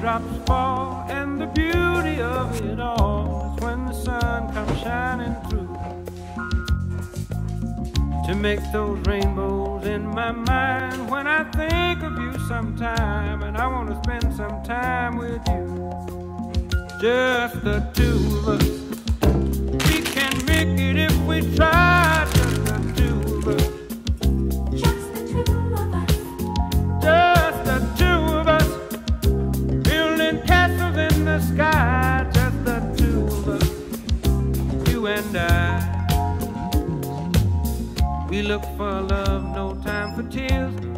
raindrops fall, and the beauty of it all is when the sun comes shining through to make those rainbows in my mind. When I think of you sometime, and I want to spend some time with you, just the two of us. We can make it if we try, just the two of us. Just the two of us. Just the two of us, building castles in the sky. Just the two of us, you and I. We look for love, no time for tears.